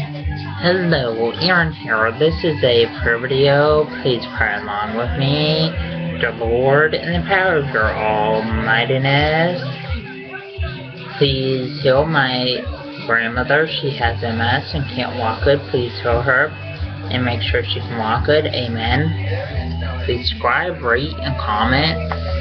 Hello, Aaron here. This is a prayer video. Please pray along with me. The Lord and the power of your almightiness. Please heal my grandmother. She has MS and can't walk good. Please heal her and make sure she can walk good. Amen. Please subscribe, rate, and comment.